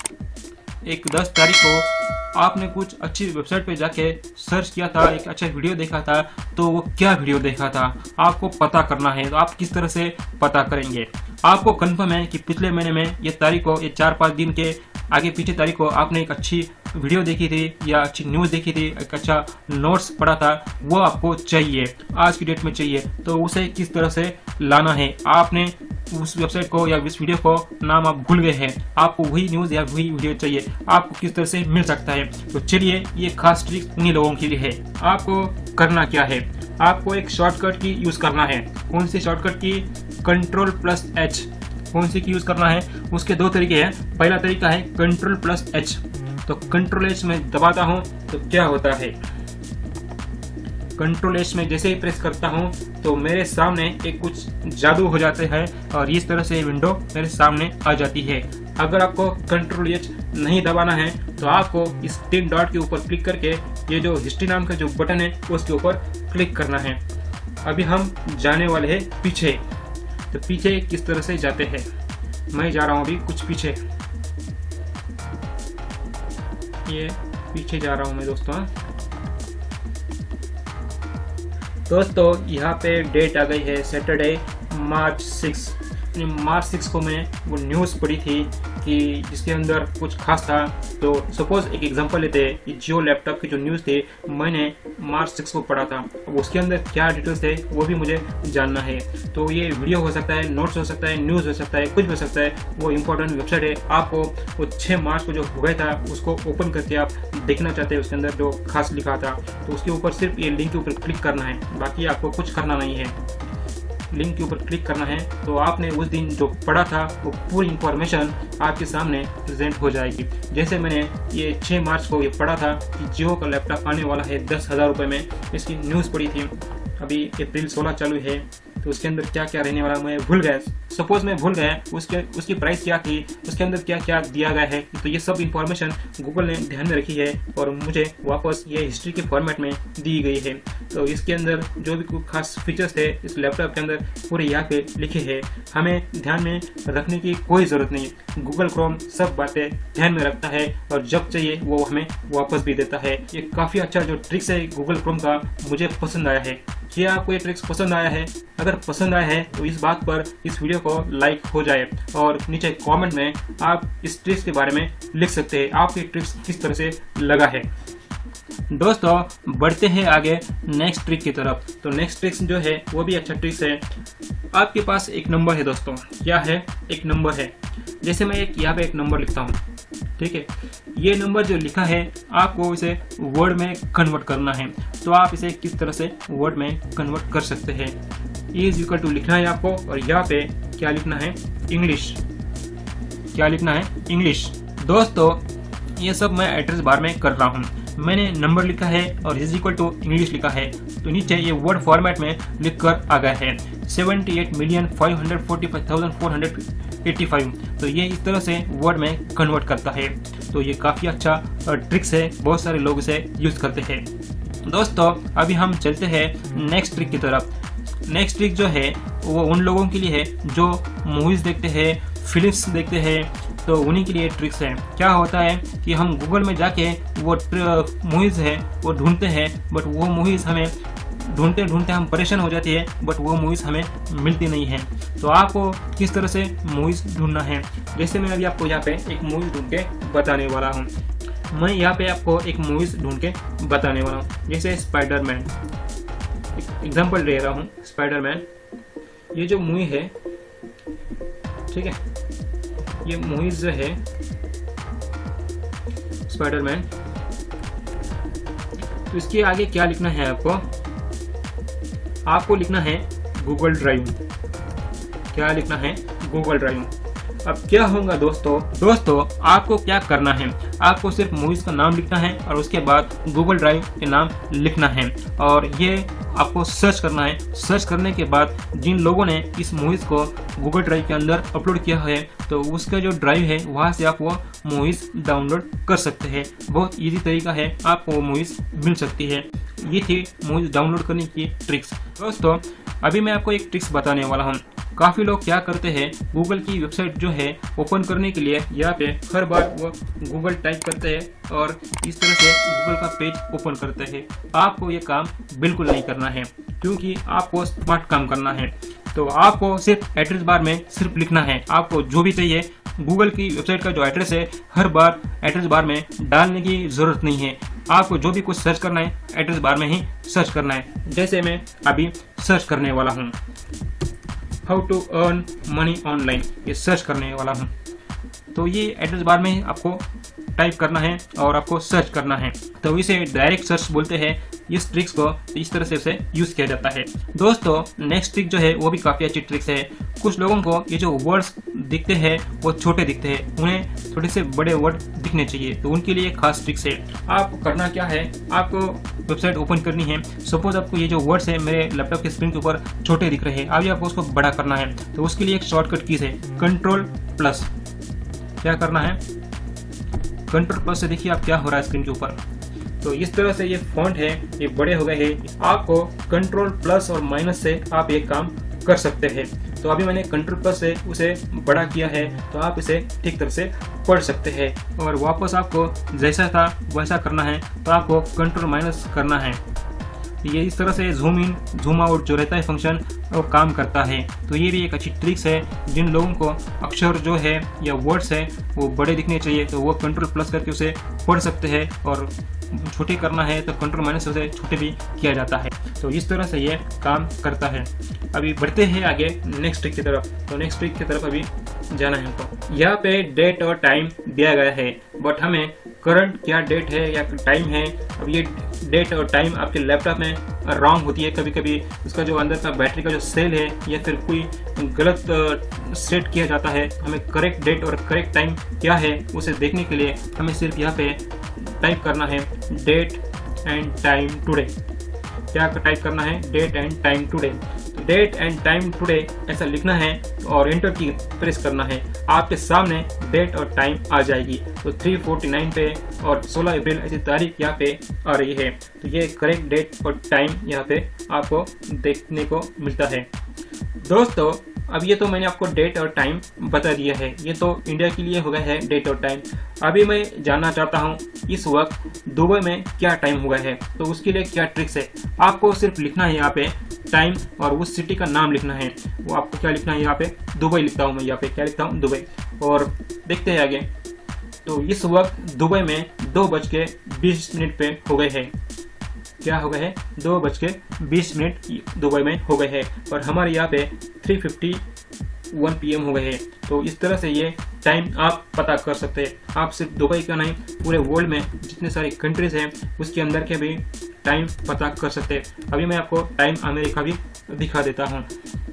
एक 10 तारीख को आपने कुछ अच्छी वेबसाइट पे जाके सर्च किया था, एक अच्छा वीडियो देखा था, तो वो क्या वीडियो देखा था आपको पता करना है। तो आप किस तरह से पता करेंगे, आपको कंफर्म है कि पिछले महीने में ये तारीख को, ये 4-5 दिन के आगे पीछे तारीख को आपने एक अच्छी वीडियो देखी थी या अच्छी न्यूज़ देखी थी, एक अच्छा नोट्स पढ़ा था, वो आपको चाहिए, आज की डेट में चाहिए, तो उसे किस तरह से लाना है। आपने उस वेबसाइट को या इस वीडियो को नाम आप भूल गए हैं, आपको वही न्यूज़ या वही वीडियो चाहिए, आपको किस तरह से मिल सकता है। तो चलिए, ये खास ट्रिक उन्हीं लोगों के लिए है। आपको करना क्या है, आपको एक शॉर्टकट की यूज़ करना है। कौन सी शॉर्टकट की? Ctrl+H। कौन सी की यूज़ करना है? उसके दो तरीके हैं। पहला तरीका है Ctrl+H। तो Ctrl+H में दबाता हूँ तो क्या होता है, Ctrl+H में जैसे ही प्रेस करता हूँ तो मेरे सामने एक कुछ जादू हो जाते हैं और इस तरह से विंडो मेरे सामने आ जाती है। अगर आपको Ctrl+H नहीं दबाना है तो आपको इस 3 डॉट के ऊपर क्लिक करके ये जो हिस्ट्री नाम का जो बटन है उसके ऊपर क्लिक करना है। अभी हम जाने वाले हैं पीछे। तो पीछे किस तरह से जाते हैं, मैं जा रहा हूँ अभी कुछ पीछे, ये पीछे जा रहा हूँ मैं दोस्तों यहाँ पे डेट आ गई है सैटरडे मार्च 6। मार्च 6 को मैं वो न्यूज़ पढ़ी थी कि जिसके अंदर कुछ खास था। तो सपोज एक एग्जांपल लेते हैं, कि जियो लैपटॉप की जो न्यूज़ थी मैंने मार्च 6 को पढ़ा था, अब उसके अंदर क्या डिटेल्स थे वो भी मुझे जानना है। तो ये वीडियो हो सकता है, नोट्स हो सकता है, न्यूज़ हो सकता है, कुछ भी हो सकता है। वो इम्पोर्टेंट वेबसाइट है, आपको वो 6 मार्च को जो हो गया था उसको ओपन करके आप देखना चाहते हैं, उसके अंदर जो खास लिखा था। तो उसके ऊपर सिर्फ ये लिंक के ऊपर क्लिक करना है, बाकी आपको कुछ करना नहीं है। लिंक के ऊपर क्लिक करना है तो आपने उस दिन जो पढ़ा था वो पूरी इंफॉर्मेशन आपके सामने प्रेजेंट हो जाएगी। जैसे मैंने ये 6 मार्च को ये पढ़ा था कि जियो का लैपटॉप आने वाला है 10,000 रुपये में, इसकी न्यूज़ पढ़ी थी। अभी अप्रैल 16 चालू है तो उसके अंदर क्या क्या रहने वाला मैं भूल गया। सपोज मैं भूल गया उसकी प्राइस क्या थी, उसके अंदर क्या क्या दिया गया है। तो ये सब इंफॉर्मेशन गूगल ने ध्यान में रखी है और मुझे वापस ये हिस्ट्री के फॉर्मेट में दी गई है। तो इसके अंदर जो भी कुछ खास फीचर्स थे इस लैपटॉप के अंदर पूरे यहाँ पे लिखे हैं। हमें ध्यान में रखने की कोई ज़रूरत नहीं, गूगल क्रोम सब बातें ध्यान में रखता है और जब चाहिए वो हमें वापस भी देता है। ये काफ़ी अच्छा जो ट्रिक्स है गूगल क्रोम का, मुझे पसंद आया है। क्या आपको ये ट्रिक्स पसंद आया है? अगर पसंद आया है तो इस बात पर इस वीडियो को लाइक हो जाए और नीचे कमेंट में आप इस ट्रिक्स के बारे में लिख सकते हैं, आपको ये ट्रिक्स किस तरह से लगा है। दोस्तों बढ़ते हैं आगे नेक्स्ट ट्रिक की तरफ। तो नेक्स्ट ट्रिक्स जो है वो भी अच्छा ट्रिक्स है। आपके पास एक नंबर है दोस्तों, क्या है? एक नंबर है। जैसे मैं यहाँ पे एक नंबर लिखता हूँ, ठीक है। ये नंबर जो लिखा है आपको इसे वर्ड में कन्वर्ट करना है। तो आप इसे किस तरह से वर्ड में कन्वर्ट कर सकते हैं? इज इक्वल टू लिखना है आपको और यहाँ पे क्या लिखना है? इंग्लिश। क्या लिखना है? इंग्लिश। दोस्तों ये सब मैं एड्रेस बार में कर रहा हूँ। मैंने नंबर लिखा है और इज इक्वल टू इंग्लिश लिखा है, तो नीचे ये वर्ड फॉर्मेट में लिख कर आ गया है 78,545,485। तो ये इस तरह से वर्ड में कन्वर्ट करता है। तो ये काफ़ी अच्छा ट्रिक्स है, बहुत सारे लोग इसे यूज़ करते हैं। दोस्तों अभी हम चलते हैं नेक्स्ट ट्रिक की तरफ। नेक्स्ट ट्रिक जो है वो उन लोगों के लिए है जो मूवीज़ देखते हैं, फिल्म्स देखते हैं, तो उन्हीं के लिए ट्रिक्स है। क्या होता है कि हम गूगल में जाके वो मूवीज़ है वो ढूंढते हैं, बट वो मूवीज़ हमें ढूंढते ढूंढते हम परेशान हो जाती है, बट वो मूवीज़ हमें मिलती नहीं है। तो आपको किस तरह से मूवीज़ ढूंढना है? जैसे मैं अभी आपको यहाँ पे एक मूवी ढूंढ के बताने वाला हूँ। मैं यहाँ पे आपको एक मूवीज़ ढूंढ के बताने वाला हूँ, जैसे स्पाइडरमैन। एग्जाम्पल ले रहा हूँ, स्पाइडरमैन ये जो मूवी है, ठीक है, ये मूवीज जो है स्पाइडरमैन, तो इसके आगे क्या लिखना है आपको लिखना है गूगल ड्राइव। क्या लिखना है? Google drive. अब क्या होगा दोस्तों आपको क्या करना है? आपको सिर्फ मूवीज का नाम लिखना है और उसके बाद गूगल ड्राइव के नाम लिखना है और ये आपको सर्च करना है। सर्च करने के बाद जिन लोगों ने इस मूवीज़ को गूगल ड्राइव के अंदर अपलोड किया है तो उसका जो ड्राइव है वहाँ से आप वो मूवीज़ डाउनलोड कर सकते हैं। बहुत इजी तरीका है, आपको वो मूवीज़ मिल सकती है। ये थी मूवीज़ डाउनलोड करने की ट्रिक्स। दोस्तों अभी मैं आपको एक ट्रिक्स बताने वाला हूँ। काफ़ी लोग क्या करते हैं, गूगल की वेबसाइट जो है ओपन करने के लिए यहाँ पे हर बार वो गूगल टाइप करते हैं और इस तरह से गूगल का पेज ओपन करते हैं। आपको ये काम बिल्कुल नहीं करना है, क्योंकि आपको स्मार्ट काम करना है। तो आपको सिर्फ एड्रेस बार में सिर्फ लिखना है, आपको जो भी चाहिए गूगल की वेबसाइट का जो एड्रेस है हर बार एड्रेस बार में डालने की जरूरत नहीं है। आपको जो भी कुछ सर्च करना है एड्रेस बार में ही सर्च करना है। जैसे मैं अभी सर्च करने वाला हूँ how to earn money online, ये सर्च करने वाला हूँ। तो ये एड्रेस बार में आपको टाइप करना है और आपको सर्च करना है। तो इसे डायरेक्ट सर्च बोलते हैं। इस ट्रिक्स को इस तरह से उसे यूज किया जाता है। दोस्तों नेक्स्ट ट्रिक जो है वो भी काफी अच्छी ट्रिक्स है। कुछ लोगों को ये जो वर्ड्स दिखते हैं वो छोटे दिखते हैं, उन्हें थोड़े से बड़े वर्ड दिखने चाहिए, तो उनके लिए खास ट्रिक्स है। आपको करना क्या है, आपको वेबसाइट ओपन करनी है। सपोज आपको ये जो वर्ड्स है मेरे लैपटॉप के स्क्रीन के ऊपर छोटे दिख रहे हैं, अभी आपको उसको बड़ा करना है। तो उसके लिए एक शॉर्टकट कीज है Ctrl+। क्या करना है, Ctrl+ से देखिए आप क्या हो रहा है स्क्रीन के ऊपर। तो इस तरह से ये फॉन्ट है ये बड़े हो गए हैं। आपको Ctrl+ और माइनस से आप ये काम कर सकते हैं। तो अभी मैंने Ctrl+ से उसे बड़ा किया है, तो आप इसे ठीक तरह से पढ़ सकते हैं। और वापस आपको जैसा था वैसा करना है, तो आपको Ctrl- करना है। ये इस तरह से जूम इन जूम आउट जो रहता है फंक्शन वो काम करता है। तो ये भी एक अच्छी ट्रिक्स है। जिन लोगों को अक्षर जो है या वर्ड्स है वो बड़े दिखने चाहिए, तो वो Ctrl+ करके उसे पढ़ सकते हैं, और छोटे करना है तो Ctrl- से उसे छोटे भी किया जाता है। तो इस तरह से ये काम करता है। अभी बढ़ते हैं आगे नेक्स्ट ट्रिक की तरफ। तो नेक्स्ट ट्रिक की तरफ अभी जाना है हमको। यहाँ पे डेट और टाइम दिया गया है, बट हमें करंट क्या डेट है या टाइम है। अब ये डेट और टाइम आपके लैपटॉप में रॉन्ग होती है, कभी कभी उसका जो अंदर का बैटरी का जो सेल है या फिर कोई गलत सेट किया जाता है। हमें करेक्ट डेट और करेक्ट टाइम क्या है उसे देखने के लिए हमें सिर्फ यहाँ पे टाइप करना है डेट एंड टाइम टुडे। क्या टाइप करना है, date and time today. Date and time today ऐसा लिखना है और एंटर की प्रेस करना है। आपके सामने डेट और टाइम आ जाएगी। तो 3:49 पे और 16 अप्रैल ऐसी तारीख यहाँ पे आ रही है। तो ये करेक्ट डेट और टाइम यहाँ पे आपको देखने को मिलता है। दोस्तों अब ये तो मैंने आपको डेट और टाइम बता दिया है, ये तो इंडिया के लिए हो गया है डेट और टाइम। अभी मैं जानना चाहता हूँ इस वक्त दुबई में क्या टाइम हुआ है, तो उसके लिए क्या ट्रिक्स है। आपको सिर्फ लिखना है यहाँ पे टाइम और उस सिटी का नाम लिखना है। वो आपको क्या लिखना है, यहाँ पे दुबई लिखता हूँ मैं, यहाँ पे क्या लिखता हूँ दुबई। और देखते हैं आगे। तो इस वक्त दुबई में 2:20 पे हो गए हैं। क्या हो गए हैं, 2:20 दुबई में हो गए हैं। और हमारे यहाँ पे 3:51 PM हो गए हैं। तो इस तरह से ये टाइम आप पता कर सकते हैं। आप सिर्फ दुबई का नहीं, पूरे वर्ल्ड में जितने सारे कंट्रीज हैं उसके अंदर के भी टाइम पता कर सकते हैं। अभी मैं आपको टाइम अमेरिका भी दिखा देता हूँ।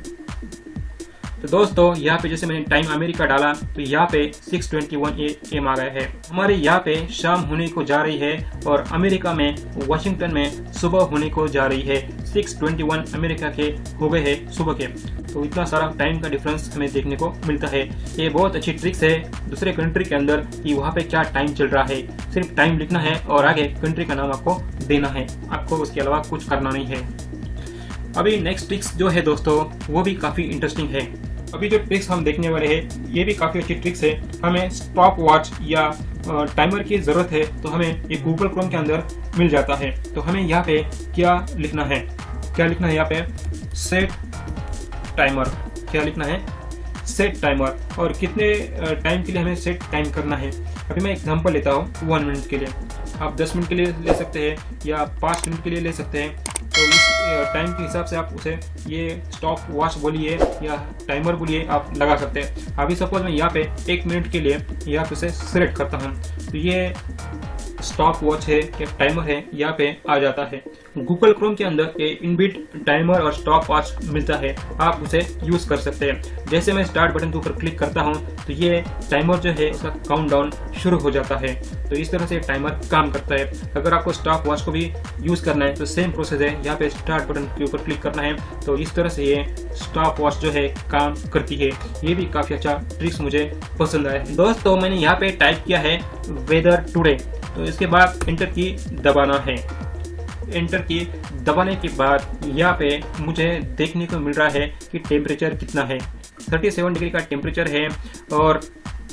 तो दोस्तों यहाँ पे जैसे मैंने टाइम अमेरिका डाला तो यहाँ पे 6:21 AM आ गया है। हमारे यहाँ पे शाम होने को जा रही है और अमेरिका में वाशिंगटन में सुबह होने को जा रही है। 6:21 अमेरिका के हो गए हैं सुबह के। तो इतना सारा टाइम का डिफरेंस हमें देखने को मिलता है। ये बहुत अच्छी ट्रिक्स है दूसरे कंट्री के अंदर कि वहाँ पे क्या टाइम चल रहा है। सिर्फ टाइम लिखना है और आगे कंट्री का नाम आपको देना है, आपको उसके अलावा कुछ करना नहीं है। अभी नेक्स्ट ट्रिक्स जो है दोस्तों वो भी काफ़ी इंटरेस्टिंग है। अभी जो ट्रिक्स हम देखने वाले हैं ये भी काफ़ी अच्छी ट्रिक्स है। हमें स्टॉप वॉच या टाइमर की ज़रूरत है तो हमें ये गूगल क्रोम के अंदर मिल जाता है। तो हमें यहाँ पे क्या लिखना है, यहाँ पे सेट टाइमर। क्या लिखना है, सेट टाइमर। और कितने टाइम के लिए हमें सेट टाइम करना है। अभी मैं एग्जांपल लेता हूँ 1 मिनट के लिए। आप 10 मिनट के लिए ले सकते हैं या 5 मिनट के लिए ले सकते हैं। तो इस टाइम के हिसाब से आप उसे ये स्टॉप वॉच बोलिए या टाइमर बोलिए आप लगा सकते हैं। अभी सपोज मैं यहाँ पे 1 मिनट के लिए यहाँ पे उसे सिलेक्ट करता हूँ तो ये स्टॉप वॉच है या टाइमर है यहाँ पे आ जाता है। गूगल क्रोम के अंदर ये इनबिल्ट टाइमर और स्टॉप वॉच मिलता है, आप उसे यूज कर सकते हैं। जैसे मैं स्टार्ट बटन के ऊपर क्लिक करता हूँ तो ये टाइमर जो है उसका काउंटडाउन शुरू हो जाता है। तो इस तरह से टाइमर काम करता है। अगर आपको स्टॉप वॉच को भी यूज करना है तो सेम प्रोसेस है, यहाँ पे स्टार्ट बटन के ऊपर क्लिक करना है। तो इस तरह से ये स्टॉप वॉच जो है काम करती है। ये भी काफी अच्छा ट्रिक्स मुझे पसंद आया है। दोस्तों मैंने यहाँ पे टाइप किया है वेदर टुडे, तो इसके बाद एंटर की दबाना है। एंटर की दबाने के बाद यहाँ पे मुझे देखने को मिल रहा है कि टेम्परेचर कितना है। 37 डिग्री का टेम्परेचर है और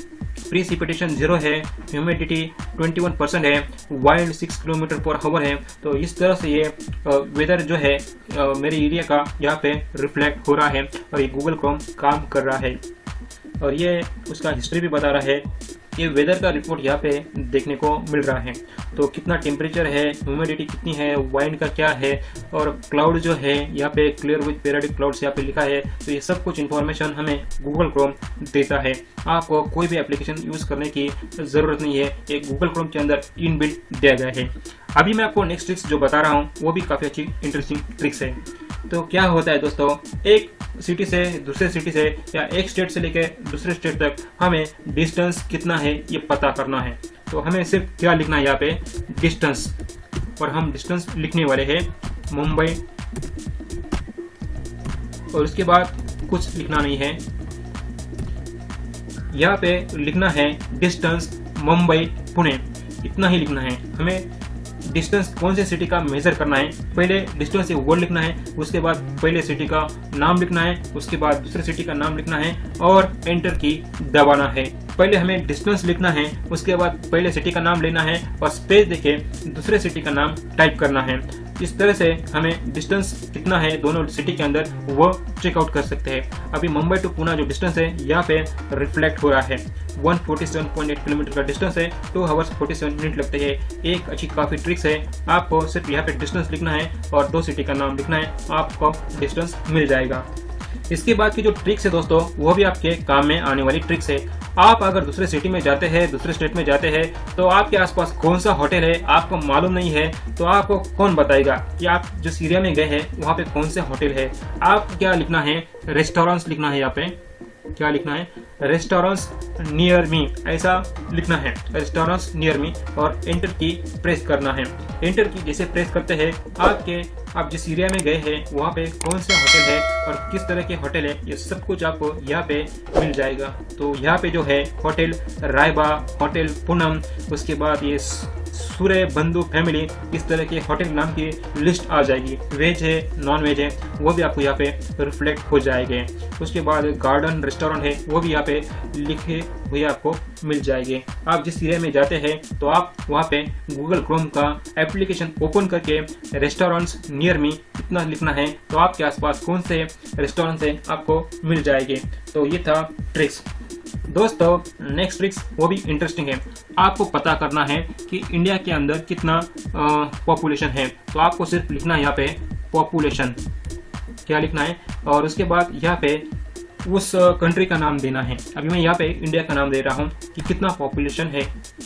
प्रीसिपिटेशन 0 है, ह्यूमिडिटी 21% है, वाइंड 6 km/h है। तो इस तरह से ये वेदर जो है मेरे एरिया का यहाँ पे रिफ्लेक्ट हो रहा है और ये गूगल क्रोम काम कर रहा है। और ये उसका हिस्ट्री भी बता रहा है। ये वेदर का रिपोर्ट यहाँ पे देखने को मिल रहा है। तो कितना टेम्परेचर है, ह्यूमिडिटी कितनी है, वाइंड का क्या है, और क्लाउड जो है यहाँ पे क्लियर विद पेरियोडिक क्लाउड्स यहाँ पे लिखा है। तो ये सब कुछ इन्फॉर्मेशन हमें गूगल क्रोम देता है। आपको कोई भी एप्लीकेशन यूज़ करने की ज़रूरत नहीं है, ये गूगल क्रोम के अंदर इनबिल्ट दिया गया है। अभी मैं आपको नेक्स्ट ट्रिक्स जो बता रहा हूँ वो भी काफ़ी अच्छी इंटरेस्टिंग ट्रिक्स है। तो क्या होता है दोस्तों, एक सिटी से दूसरे सिटी से या एक स्टेट से लेकर दूसरे स्टेट तक हमें डिस्टेंस कितना है ये पता करना है। तो हमें सिर्फ क्या लिखना है यहाँ पे, डिस्टेंस, और हम डिस्टेंस लिखने वाले हैं मुंबई, और उसके बाद कुछ लिखना नहीं है। यहाँ पे लिखना है डिस्टेंस मुंबई पुणे, इतना ही लिखना है। हमें डिस्टेंस कौन से सिटी का मेजर करना है, पहले डिस्टेंस से वर्ड लिखना है, उसके बाद पहले सिटी का नाम लिखना है, उसके बाद दूसरे सिटी का नाम लिखना है और एंटर की दबाना है। पहले हमें डिस्टेंस लिखना है, उसके बाद पहले सिटी का नाम लेना है और स्पेस देके दूसरे सिटी का नाम टाइप करना है। इस तरह से हमें डिस्टेंस कितना है दोनों सिटी के अंदर वो चेकआउट कर सकते हैं। अभी मुंबई टू पुणे जो डिस्टेंस है यहाँ पे रिफ्लेक्ट हो रहा है। 147.8 किलोमीटर का डिस्टेंस है, 2 आवर्स 47 मिनट लगते हैं। एक अच्छी काफ़ी ट्रिक्स है, आपको सिर्फ यहाँ पे डिस्टेंस लिखना है और 2 सिटी का नाम लिखना है, आपको डिस्टेंस मिल जाएगा। इसके बाद की जो ट्रिक्स है दोस्तों वो भी आपके काम में आने वाली ट्रिक्स है। आप अगर दूसरे सिटी में जाते हैं, दूसरे स्टेट में जाते हैं, तो आपके आसपास कौन सा होटल है आपको मालूम नहीं है, तो आपको कौन बताएगा कि आप जिस एरिया में गए हैं वहाँ पे कौन से होटल है। आप क्या लिखना है, रेस्टोरेंट्स लिखना है। यहाँ पे क्या लिखना है, रेस्टोरेंट्स नियर मी, ऐसा लिखना है, रेस्टोरेंट्स नियर मी, और एंटर की प्रेस करना है। एंटर की जैसे प्रेस करते हैं आप जिस एरिया में गए हैं वहाँ पे कौन सा होटल है और किस तरह के होटल है, ये सब कुछ आपको यहाँ पे मिल जाएगा। तो यहाँ पे जो है होटल रायबा, होटल पूनम, उसके बाद ये सूर्य बंधु फैमिली, इस तरह के होटल नाम की लिस्ट आ जाएगी। वेज है, नॉन वेज है, वो भी आपको यहाँ पे रिफ्लेक्ट हो जाएंगे। उसके बाद गार्डन रेस्टोरेंट है, वो भी यहाँ पे लिखे हुए आपको मिल जाएंगे। आप जिस एरिया में जाते हैं तो आप वहाँ पे गूगल क्रोम का एप्लीकेशन ओपन करके रेस्टोरेंट्स नियर मी इतना लिखना है, तो आपके आसपास कौन से रेस्टोरेंट्स है आपको मिल जाएंगे। तो ये था ट्रिक्स दोस्तों। नेक्स्ट ट्रिक्स वो भी इंटरेस्टिंग है। आपको पता करना है कि इंडिया के अंदर कितना पॉपुलेशन है, तो आपको सिर्फ लिखना है यहाँ पे पॉपुलेशन, क्या लिखना है, और उसके बाद यहाँ पे उस कंट्री का नाम देना है। अभी मैं यहाँ पे इंडिया का नाम दे रहा हूँ कि कितना पॉपुलेशन है,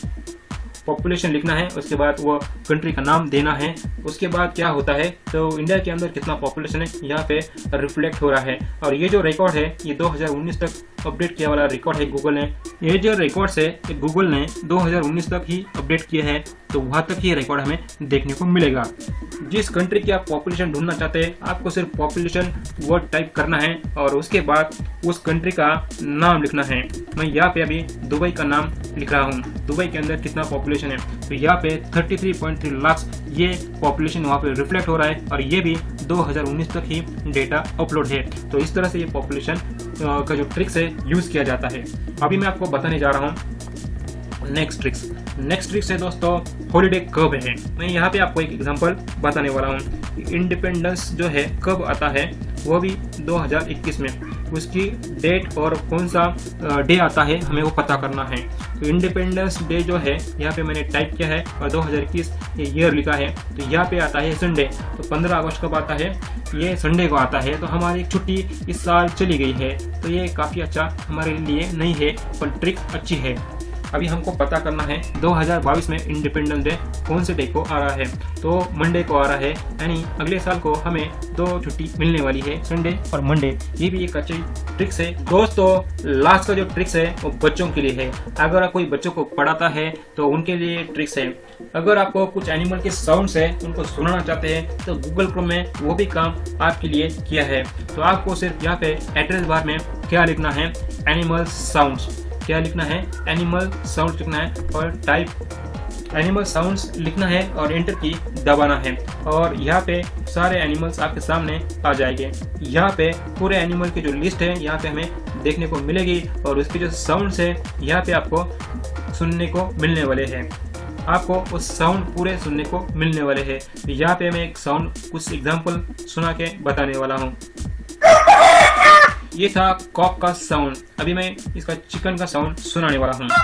पॉपुलेशन लिखना है, उसके बाद वो कंट्री का नाम देना है। उसके बाद क्या होता है, तो इंडिया के अंदर कितना पॉपुलेशन है यहाँ पे रिफ्लेक्ट हो रहा है। और ये जो रिकॉर्ड है ये 2019 तक अपडेट किया वाला रिकॉर्ड है गूगल ने। ये जो रिकॉर्ड्स है गूगल ने 2019 तक ही अपडेट किए हैं, तो वहाँ तक ही रिकॉर्ड हमें देखने को मिलेगा। जिस कंट्री की आप पॉपुलेशन ढूंढना चाहते हैं आपको सिर्फ पॉपुलेशन वर्ड टाइप करना है और उसके बाद उस कंट्री का नाम लिखना है। मैं यहाँ पे अभी दुबई का नाम लिख रहा हूँ। दुबई के अंदर कितना पॉपुलेशन है, तो यहाँ पे 33.3 लाख ये पॉपुलेशन वहाँ पे रिफ्लेक्ट हो रहा है, और ये भी 2019 तक ही डेटा अपलोड है। तो इस तरह से ये पॉपुलेशन का जो ट्रिक्स है यूज़ किया जाता है। अभी मैं आपको बताने जा रहा हूँ नेक्स्ट ट्रिक्स है दोस्तों, हॉलीडे कब है। मैं यहाँ पे आपको एक एग्जांपल बताने वाला हूँ। इंडिपेंडेंस जो है कब आता है, वो भी 2021 में, उसकी डेट और कौन सा डे आता है हमें वो पता करना है। तो इंडिपेंडेंस डे जो है यहाँ पे मैंने टाइप किया है और 2021 ये ईयर लिखा है। तो यहाँ पे आता है संडे, तो 15 अगस्त कब आता है, ये संडे को आता है। तो हमारी छुट्टी इस साल चली गई है, तो ये काफ़ी अच्छा हमारे लिए नहीं है, पर ट्रिक अच्छी है। अभी हमको पता करना है 2022 में इंडिपेंडेंस डे कौन से डे को आ रहा है, तो मंडे को आ रहा है, यानी अगले साल को हमें 2 छुट्टी मिलने वाली है, संडे और मंडे। ये भी एक अच्छी ट्रिक्स है दोस्तों। लास्ट का जो ट्रिक्स है वो बच्चों के लिए है। अगर कोई बच्चों को पढ़ाता है तो उनके लिए ट्रिक्स है। अगर आपको कुछ एनिमल के साउंड्स है उनको सुनाना चाहते हैं तो गूगल क्रोम में वो भी काम आपके लिए किया है। तो आपको सिर्फ यहाँ पे एड्रेस बार में क्या लिखना है, एनिमल साउंड्स, क्या लिखना है, एनिमल साउंड लिखना है और टाइप एनिमल साउंड्स लिखना है और एंटर की दबाना है और यहाँ पे सारे एनिमल्स आपके सामने आ जाएंगे। यहाँ पे पूरे एनिमल की जो लिस्ट है यहाँ पे हमें देखने को मिलेगी और उसके जो साउंड्स है यहाँ पे आपको सुनने को मिलने वाले हैं। आपको उस साउंड पूरे सुनने को मिलने वाले हैं। यहाँ पे मैं एक साउंड कुछ एग्जांपल सुना के बताने वाला हूँ। ये था कॉक का साउंड। अभी मैं इसका चिकन का साउंड सुनाने वाला हूँ।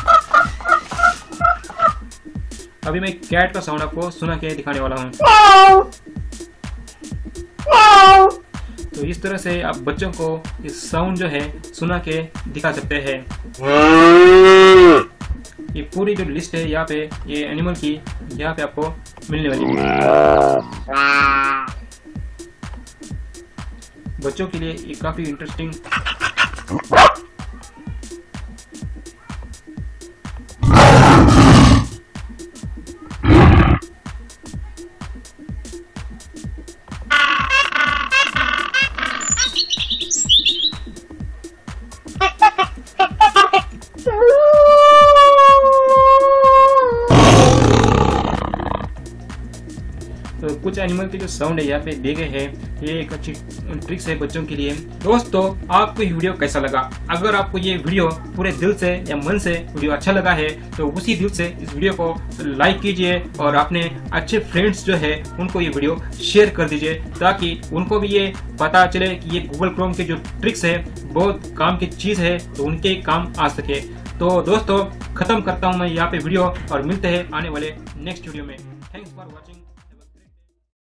अभी मैं कैट का साउंड आपको सुना के दिखाने वाला हूँ। तो इस तरह से आप बच्चों को इस साउंड जो है सुना के दिखा सकते हैं। ये पूरी जो लिस्ट है यहाँ पे ये एनिमल की यहाँ पे आपको मिलने वाली है। बच्चों के लिए ये काफी इंटरेस्टिंग तो कुछ एनिमल के जो साउंड है यहाँ पे दिए गए हैं। ये एक अच्छी ट्रिक्स है बच्चों के लिए। दोस्तों आपको ये वीडियो कैसा लगा? अगर आपको ये वीडियो पूरे दिल से या मन से वीडियो अच्छा लगा है तो उसी दिल से इस वीडियो को लाइक कीजिए और अपने अच्छे फ्रेंड्स जो है उनको ये वीडियो शेयर कर दीजिए ताकि उनको भी ये पता चले कि ये गूगल क्रोम के जो ट्रिक्स है बहुत काम की चीज है तो उनके काम आ सके। तो दोस्तों खत्म करता हूँ मैं यहाँ पे वीडियो और मिलते हैं आने वाले नेक्स्ट वीडियो में।